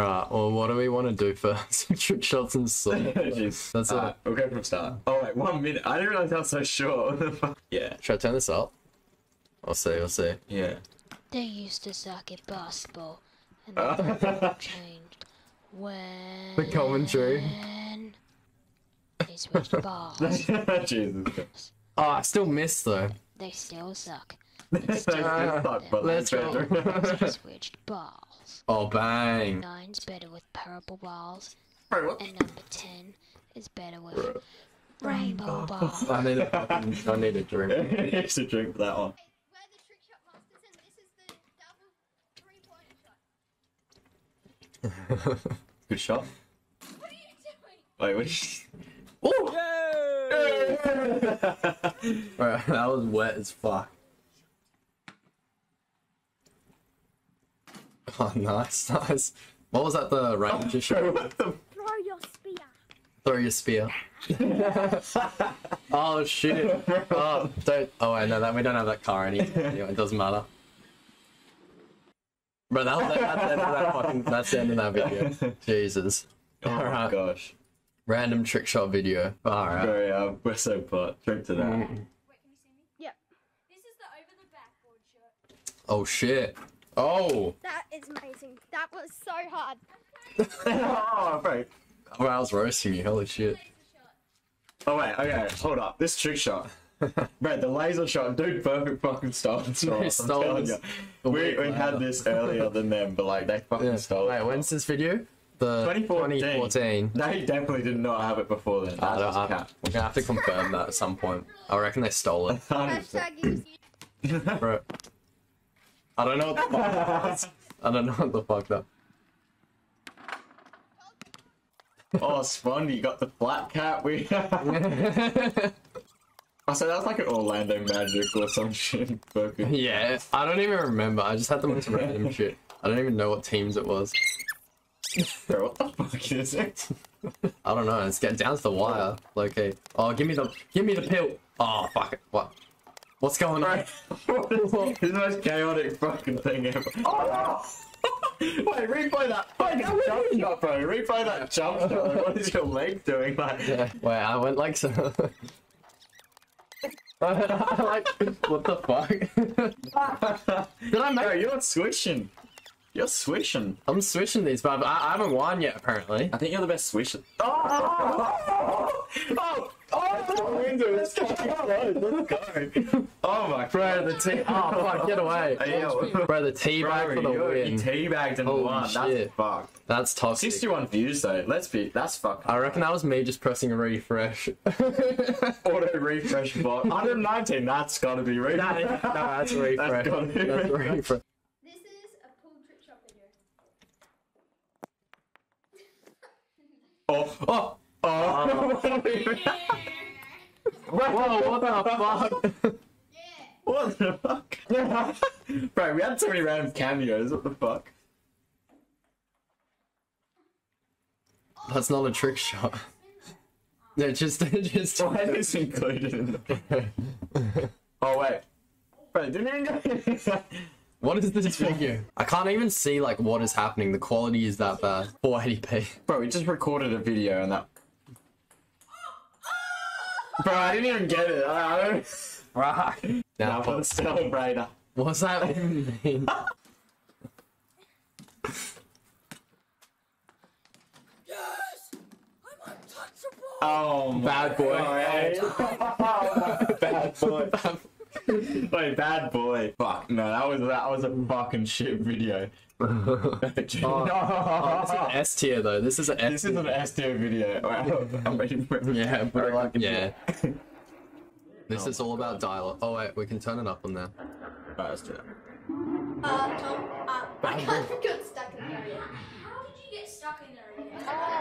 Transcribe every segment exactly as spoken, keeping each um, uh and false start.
Alright, well, what do we want to do first? Trick shots and stuff. That's uh, it. We'll go from start. Oh, wait, one minute. I didn't realize that was so short. Yeah. Should I turn this up? I'll see, I'll see. Yeah. They used to suck at basketball, and then changed when The commentary. they switched balls. Jesus Christ. Oh, I still missed though. They still suck. They still suck, but let's go. They switched balls. Oh, bang. Nine's better with purple balls, Bro, what? and number ten is better with Bro. rainbow balls. I need a fucking, I need a drink. Here's a drink for that one. We're the trick shot masters, and this is the double three-point shot. Good shot. What are you doing? Wait, what? Yay! Bro, that was wet as fuck. Oh, nice, nice. What was that, the ranger shot? What the? Throw your spear. Throw your spear. Oh, shit. Oh, don't. Oh, wait, no, that, we don't have that car anymore. Anyway, it doesn't matter. Bro, that was, that's, the end of that fucking, that's the end of that video. Jesus. Oh my Alright. gosh. Random trick shot video. Alright. Bro, yeah, we're so put. Drink to that. Mm. Wait, can you see me? Yep. This is the over the backboard shot. Oh, shit. Oh! That is amazing. That was so hard. Oh, bro. Oh, I was roasting you. Holy shit. Oh, wait, okay, hold up. This trick shot. Bro, the laser shot, dude, perfect fucking stole it. They I'm stole telling this you. We, week we had later. this earlier than them, but like, they fucking Yeah. stole Wait, it. when's this video? The twenty fourteen. twenty fourteen. They definitely did not have it before then. I That's don't, just I, cap. we're gonna have to confirm that at some point. I reckon they stole it. one hundred percent. Hashtag use Bro. I don't know what the fuck that was. I don't know what the fuck that. Oh, Spawn, you got the flat cap. We. Oh, so that was like an Orlando Magic or some shit. Fucking. Yeah, I don't even remember. I just had the most random shit. I don't even know what teams it was. Bro, what the fuck is it? I don't know. It's getting down to the wire. Okay. Oh, give me the, give me the pill. Oh, fuck it. What? What's going on? What is this? This is the most chaotic fucking thing ever. Oh! Wait, replay that fucking jump shot, bro. Replay that jump shot. What is your leg doing? Like, Yeah. Wait, I went like so. Like, what the fuck? Did I make? bro, you're swishing. You're swishing. I'm switching these, but I, I haven't won yet, apparently. I think you're the best swisher. Oh! Oh! Oh! The window is fucking closed. Let's go. Oh my Bro, the T. Oh fuck, get away. Hey, yo. Bro, the T bag Bro, for the you, win. you teabagged and Holy won. shit. That's fucked. That's toxic. sixty-one views though. Let's be. That's fucking. I reckon that was me just pressing a refresh. Auto refresh bot. one hundred nineteen. That's gotta be refresh. No, that's a refresh. That's gotta be That's a refresh. refresh. This is a pull trick shot video. Oh, oh, oh. Whoa, what the fuck? What the fuck? Bro, we had so many random cameos. What the fuck? That's not a trick shot. No, just, just. Why is this included in the Oh, wait. Bro, didn't even go. What is this figure? I can't even see like what is happening. The quality is that bad. four eighty p. Bro, we just recorded a video and that. Bro, I didn't even get it. I I don't. Right. Now Now, for the celebrator. what's that even mean? Oh, Bad boy. Bad boy. Wait, bad boy. Fuck, no, that was that was a fucking shit video. Oh, this is an S tier though. This is an S This is an S tier video. Wow. I'm waiting for it. Yeah, but Very like, good. yeah. This is all about dial-up. Oh wait, we can turn it up on there. Alright, let's do that. Uh, Tom, uh, I kind of got stuck in the area. How did you get stuck in there again?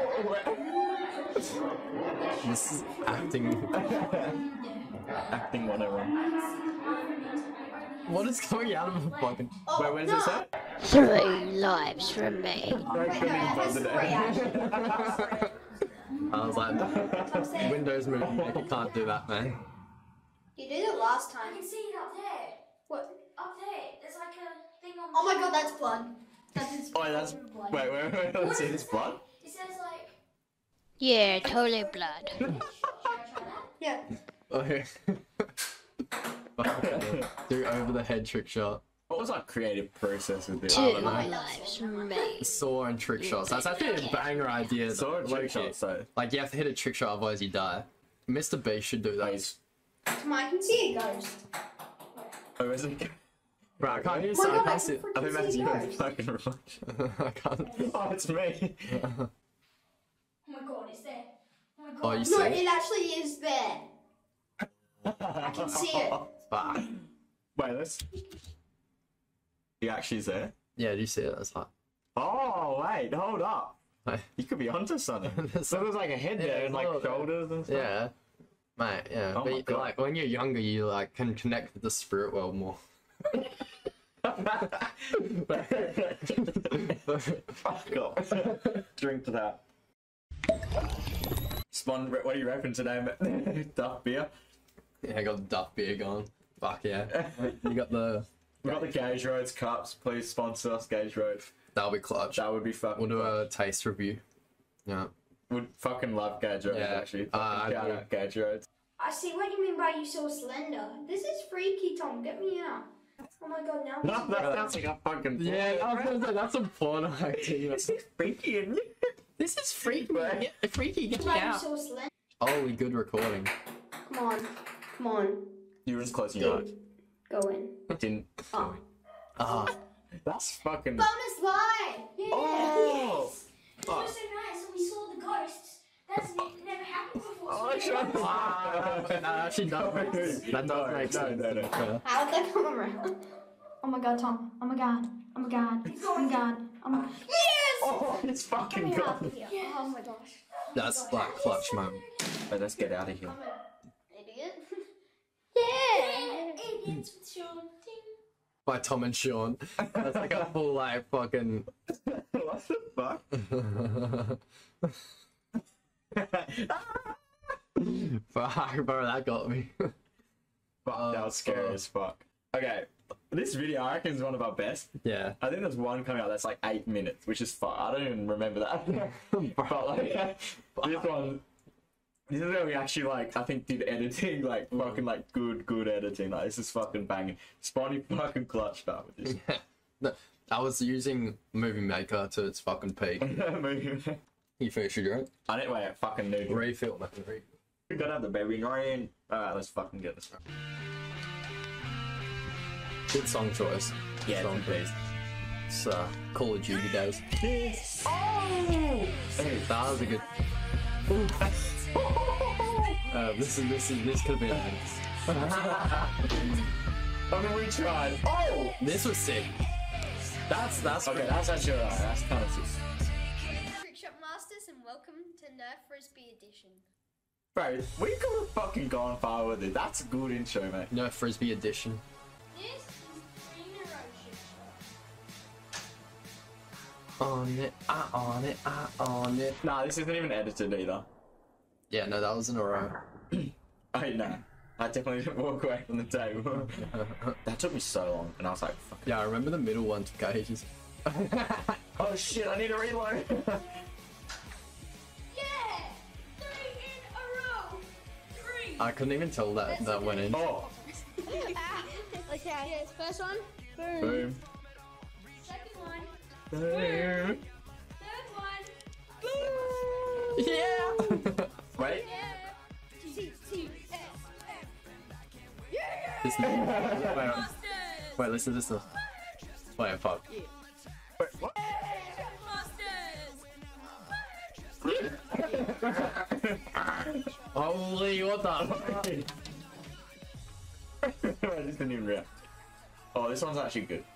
This is acting. Acting one oh one. What is coming out of a fucking? Oh, Wait, what does no. it say? Three lives remain. Okay, it has three actually. I was like, I'm saying, Windows Movie Maker can't do that, man. you did it last I time. can see it up there. What? Up there. There's like a thing on Oh my god, that's blood. That is Oh, that's. Wait, blood. wait, wait, wait. Let's see this blood. It says like. Yeah, totally blood. Should I try that? Yeah. Okay. Do over the head trick shot. What was our creative process with this? Two know. lives remain. Saw and trick shots. That's actually a banger idea. Saw and Low trick key. shot, so. Like you have to hit a trick shot, otherwise you die. Mister Beast should do that. Wait, Tom, I can see a ghost. oh, is it? Bro, I can't hear Oh my so I God, I can't can see. I think freaking that's see you a in the ghost. fucking reflection. I can't. Oh, it's me. Oh my god, it's there. Oh my god. Oh, you No, see? it actually is there. I can see it. Fuck. Wait, let's. He actually is there? Yeah, do you see it? That's hot. Oh, wait, hold up. Hey. You could be onto something. There's So there's like a head Yeah, there and like look. shoulders and stuff. Yeah. Mate, yeah. Oh but my you- God. like when you're younger you like can connect with the spirit world more. Fuck off. Drink to that. Spawn, what are you repping today, mate? Duff beer. Yeah, I got the Duff beer going. Fuck yeah. You got the We got the Gauge Roads cups. Please sponsor us, Gauge Roads. that'll be clutch. That would be fucking. We'll do cool. a taste review. Yeah. Would fucking love Gauge Roads Yeah. actually. Uh, Fucking I shout do. out Gauge Roads. I see what you mean by you so slender. This is freaky, Tom. Get me out. Oh my god, now No, I'm that sounds like a fucking. Yeah, I was gonna say that's some porno acting. This is freaky and This is freaky. Right. Get, freaky, get me why you out. so slender. Holy good recording. Come on. Come on. You were just closing your eyes. Go in. Didn't. Oh. Ah, That's fucking. Bonus line! Yeah, Oh! yes. It was so nice and we saw the ghosts. That's ne- never happened before. Oh, so shut we- ah, no, actually no. That does No, make no, sense. no, no. Yeah. How'd that come around? Oh my god, Tom. Oh my god. Oh my god. Oh my god. Oh my Yes! Oh, it's fucking Get me out gone. of here. Oh my gosh. That's like clutch moment. Wait, let's get out of here. I'm an idiot. Yeah, idiots with Sean. Ding. By Tom and Sean. That's like a full like fucking What the fuck? fuck, bro, that got me. Fuck, that was scary as fuck. Okay, this video I reckon is one of our best. Yeah. I think there's one coming out that's like eight minutes, which is fun. I don't even remember that. But like, this one, this is where we actually like, I think did editing, like fucking like good, good editing. Like this is fucking banging. Spawny fucking clutch that with this. Yeah. No, I was using Movie Maker to its fucking peak. You finished your drink? I didn't wait, fucking new. Refill, man. Re- We gotta have the baby in. Alright, let's fucking get this. Good song choice. Yeah, song please. It's uh, Call of Duty days. Oh! Hey, That was a good. Uh, this is this is this could have been. I mean, we tried. Oh! This was sick. That's that's Okay, that's actually alright. That's kind of sick. Trickshot Masters and welcome to Nerf Frisbee Edition. Bro, we could have fucking gone far with it. That's a good intro, mate. no Frisbee edition. This is Green Trickshot. On it, I on it, I on it. Nah, this isn't even edited either. Yeah, no, that was in a row. Oh, no. I definitely didn't walk away from the table. That took me so long, and I was like, fuck. Yeah, I remember the middle one took ages. Oh shit, I need to reload. Yeah! Three in a row! Three! I couldn't even tell that that went in. Oh, Okay, yes, first one. Boom. boom. Second one. Boom. Third one. Yeah. Wait. Yeah. T T S F. Listen, wait, Masters! wait, listen to this. Wait, fuck. Wait, what? Masters! Holy, what the? I just didn't even react. Oh, this one's actually good.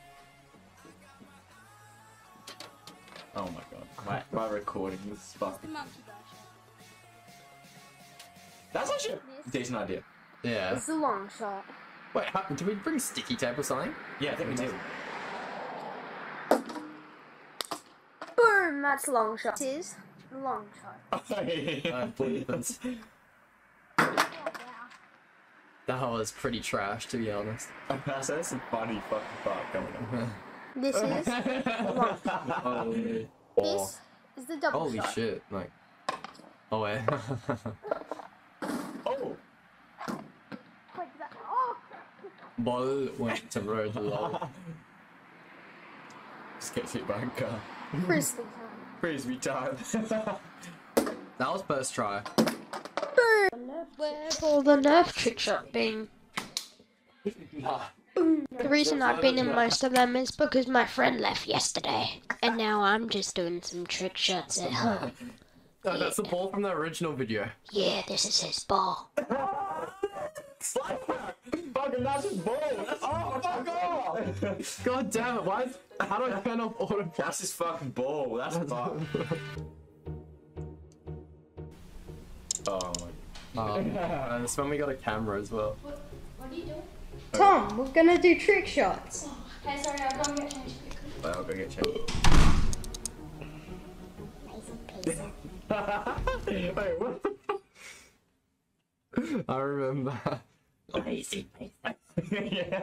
Oh my god. My, my recording is fucking. That's actually a decent idea. Yeah. It's a long shot. Wait, how, did we bring sticky tape or something? Yeah, I think we did. Boom, that's a long shot. It is a long shot. Uh, please. That was pretty trash, to be honest. That's some funny fucking part coming up. This is one. Holy, This is the double holy shot. shit! Like, oh wait. Oh! Like that. Oh! Ball went to road lol. Just gets hit by a car. Frisbee Frisbee time. That was first try. Where have all the Nerf trick shot been? The reason I've been in most of them is because my friend left yesterday, and now I'm just doing some trick shots at home. Oh, that's the ball from the original video. Yeah, this is his ball. Slide back! Fucking that's his ball! That's oh, fuck off! God damn it! Why? Is, how do I turn off auto? That's his fucking ball. That's fucked. Oh my. Oh, and it's when we got a camera as well. What, what are you doing? Tom, we're gonna do trick shots. Oh, okay, sorry, I'll go and get changed quickly. Well, I'll go get checked. Wait, what the fuck? I remember. Yeah.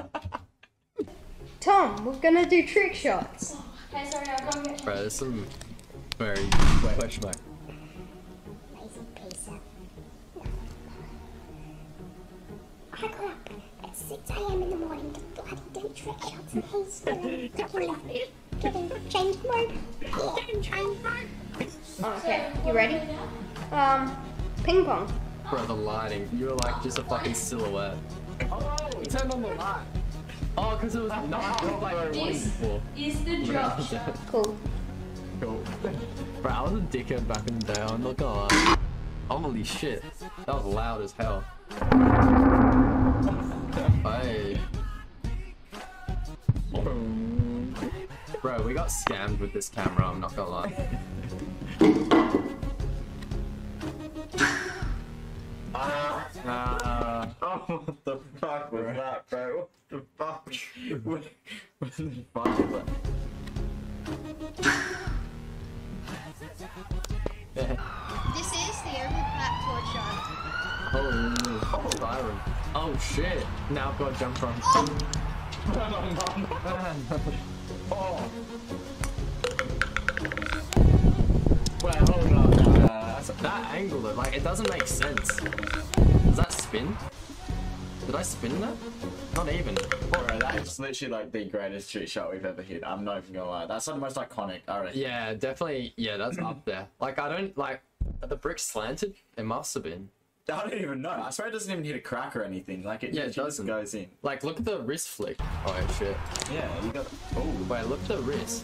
Tom, we're gonna do trick shots. Oh, okay, sorry, I'll go and get changed. Bro, there's some very question mark. I got up at six a m in the morning to bloody do trick shots and he's gonna definitely get in change mode. Get in change mode. Okay, you ready? Um, ping pong. Bro, the lighting. You were like just a fucking silhouette. Oh, you turned on the light. Oh, because it was not like This before. is the drop shot. Cool. Cool. Bro, I was a dickhead back in the day, I'm not gonna lie. Holy shit. That was loud as hell. Hey. Bro, we got scammed with this camera, I'm not gonna lie. Uh, Oh, what the fuck was that, bro? What the fuck? What, what the fuck was that? This is the overlap torch shot. oh, oh, siren. Oh shit. Now I've got to jump from. Oh! Wait, hold on. Uh, that angle, though, like, it doesn't make sense. Does that spin? Did I spin that? Not even. Bro, that's literally like the greatest trick shot we've ever hit. I'm not even gonna lie. That's like the most iconic, I reckon. Yeah, definitely. Yeah, that's up there. Like, I don't, like, are the bricks slanted? It must have been. I don't even know. I swear it doesn't even hit a crack or anything. Like, it, Yeah, it literally just doesn't. goes in. Like, look at the wrist flick. Oh, shit. Yeah, you got. Oh. Wait, look at the wrist.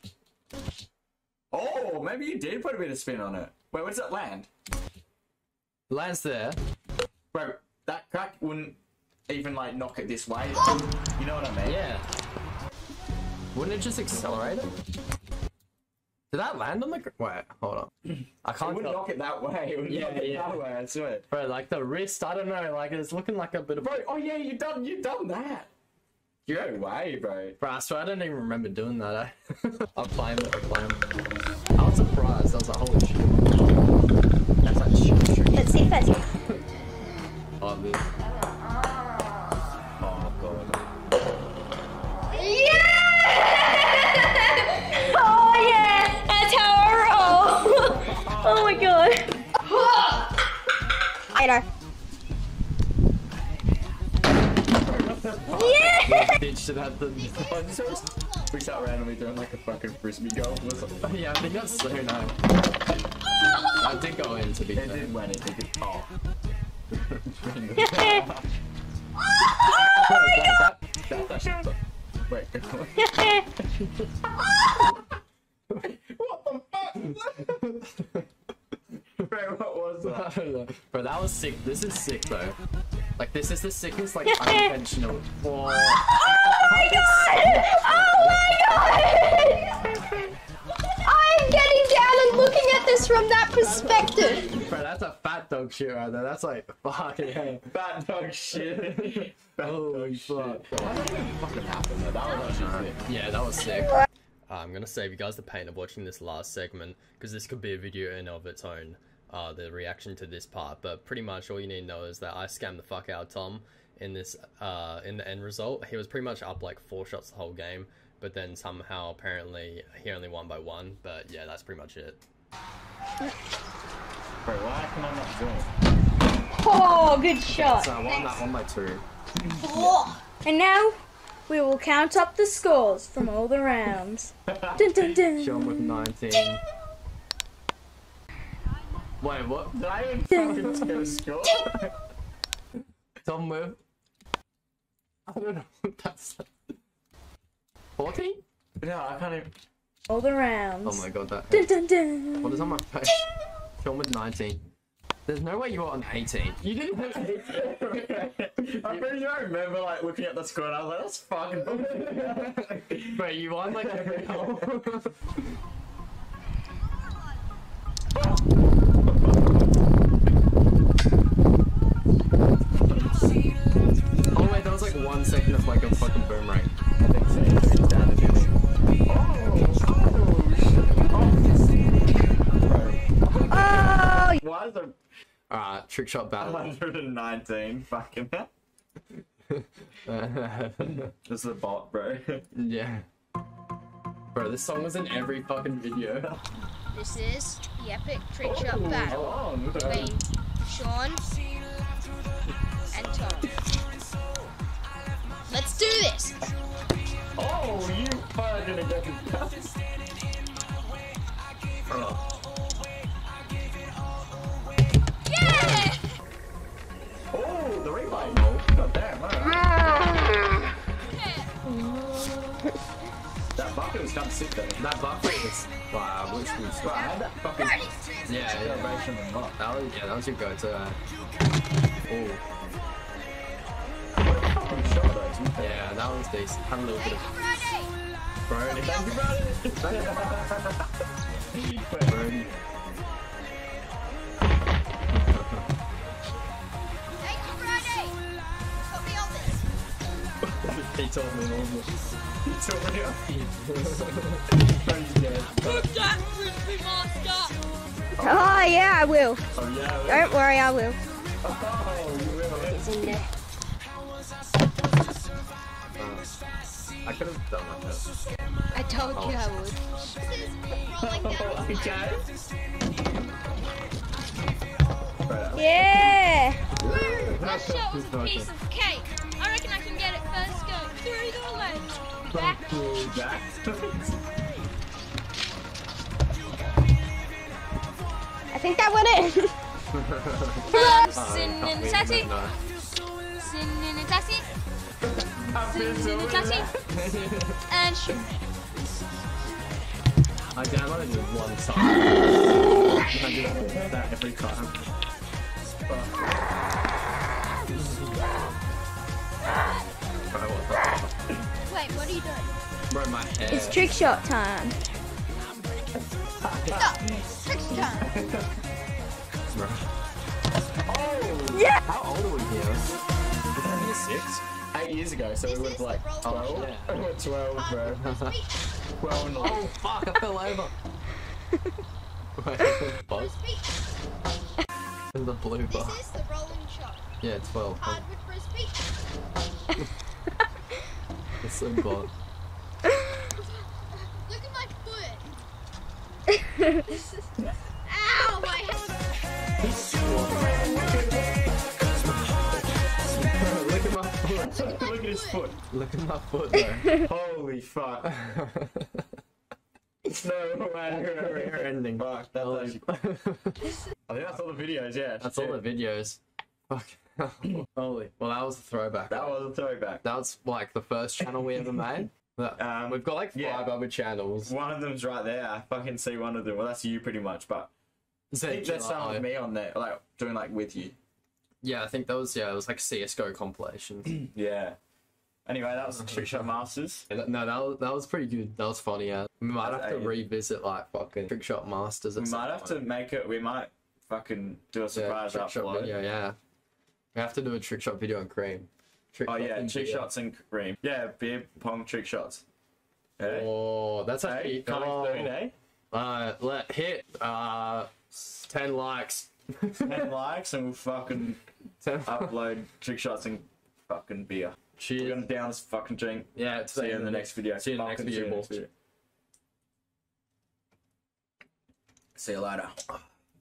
Oh, maybe you did put a bit of spin on it. Wait, where does it land? Lands there. Bro, that crack wouldn't even like knock it this way. You know what I mean? Yeah. Wouldn't it just accelerate it? Did that land on the gr- Wait, hold on. I It can't wouldn't tell. knock it that way. It would Yeah, knock it yeah. that way, I swear. Bro, like the wrist, I don't know, like it's looking like a bit of... Bro, oh yeah, you done you done that. No way, bro. Bro, I swear I don't even remember doing that, eh? I played it, I played it. I was surprised, I was like, holy shit. That's like shit, shit. Let's see if that's Oh, this. Oh god. Yeah! Oh yeah! That's how I roll! Oh my god. Later. Yeah! Ditched it at the... Oh, this was we start randomly doing like a fucking frisbee goal. Was it? Yeah, I think that's so nice. I did go in to be It fair. did win it. It did. Oh. Oh my god! That, that, that, Wait. What the fuck? Bro, what was that? I don't know. Bro, that was sick. This is sick though. Like, this is the sickest, like, unconventional. Oh. Oh my god! Oh my god! I'm getting down and looking at this from that perspective. Bro, that's a fat dog shit right there. That's like, fucking hell. Bad dog shit. Bad Holy dog fuck. shit. Why did that fucking happen though? That was actually sick. Yeah, that was sick. Uh, I'm gonna save you guys the pain of watching this last segment, because this could be a video in of its own. Uh, the reaction to this part, but pretty much all you need to know is that I scammed the fuck out of Tom in this, uh, in the end result. He was pretty much up like four shots the whole game, but then somehow apparently he only won by one. But yeah, that's pretty much it. Bro, why can I not join? Oh, good shot. So I won that one by two. And now we will count up the scores from all the rounds. Dun, dun, dun. Sean with nineteen. Wait, what? Did I even fucking get a score? Tom with... I don't know what that's... fourteen? No, I can't even... All the rounds. Oh my god, that Dun, hurts. dun, dun. What is on my face? Sean with nineteen. There's no way you were on eighteen. You didn't have eighteen. I'm pretty sure I remember like looking at the score and I was like, that's fucking bullshit. Wait, you won like every hole. Oh wait, that was like one second of like a fucking boomerang. I think so. It's down to me. Oh, Why is the Alright, trick shot battle. one hundred nineteen fucking This is a bot, bro. Yeah. Bro, this song was in every fucking video. This is the epic trick shot battle Oh, no. between Sean and Tom. Let's do this! Oh, you fucking get oh. Yeah! Oh, the replay. Oh, god damn, alright. That bucket was kind of sick though. That bucket was... Wow, which was... But I had that fucking Yeah, yeah. celebration and not. That was, yeah, that was your go-to. Uh... Oh, Fucking shot though, to be fair. yeah, that was decent. Had a little bit of... Friday! Brody. Thank you, brother. Brody. Thank you, Friday! Put me on this! He told me all of it. He told me Put that frisbee master! oh yeah, I will. Oh yeah. Don't worry, I will. Oh, you will. It's in there. I could have done like that. I told Oh. you I would. This is rolling down. Okay. Yeah. That shot was a piece of cake. I reckon I can get it first go. Through the legs. Back. Back. I think that went it. Um, sin in the taxi. No. Sin in the taxi. Sin in the taxi. And shoot. I downloaded it one time. I do that every time. Bro, what the fuck? Wait, what are you doing? Bro, my hair. It's trick shot time. Stop. Trick shot. Bro. Yeah. How old are we here? Was that year six? Eight years ago, so we This were is like the roll twelve. yeah. We were twelve, bro. Frisbee. Twelve and Oh fuck, I fell over. Wait, buzz? Frisbee. The blue bar. This is the rolling shot. Yeah, twelve. Hardwood frisbee. It's so bad. Look at my foot. This is... Ow, my head. Look at my foot. Look at his foot. Look at my foot though. Holy fuck. No way. We're ending. Fuck, that's actually... I think that's all the videos, yeah. That's all the videos. Fuck. Holy. Well, that was a throwback. That was a throwback. That was like the first channel we ever made. That- Um, We've got like five yeah. other channels. One of them's right there. I fucking see one of them. Well, that's you pretty much, but I think there's some of me on there, like doing like with you. Yeah, I think that was yeah, it was like C S G O compilations. Yeah. Anyway, that was Trick Shot Masters. Yeah, no, that was, that was pretty good. That was funny. Yeah, we might That's have to eight. revisit like fucking Trick Shot Masters. At We some might have to point. make it. We might fucking do a yeah, surprise trick shot upload. video. Yeah, we have to do a trick shot video on Cream. Trick Oh shot yeah, and trick beer. shots and cream. Yeah, beer pong trick shots. Hey, Oh, that's hey, actually coming oh. soon, eh? Uh, let hit uh ten likes. Ten likes and we'll fucking ten upload trick shots and fucking beer. Cheers. We're gonna down this fucking drink. Yeah, See you in the next video. See you in the next Fucking see you in the video. next video. See you later.